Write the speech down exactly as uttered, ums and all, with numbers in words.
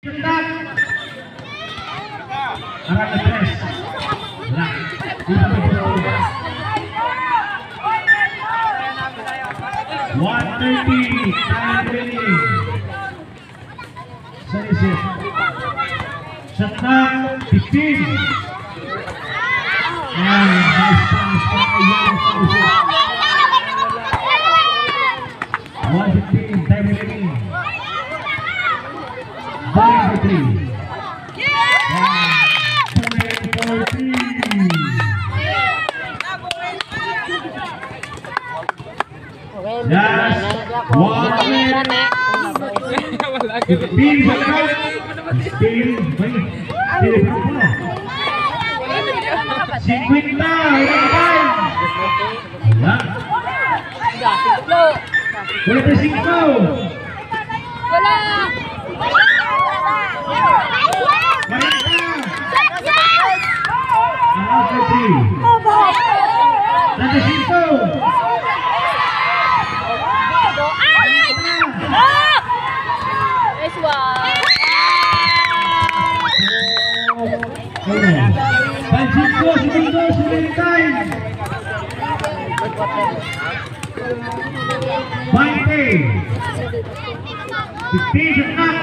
Arah tres. Lah, one thirty time remaining. Selisih. Setang fifteen. And nice pass from Young Selisih. one fifteen time remaining. Point three. Yes, one minute. Fifteen seconds. Fifteen. Tidak berapa. Cinquenta. Boleh bersingko. Nanti situ. Pancinko seminggu sebentar. Baik. Fifteen seconds.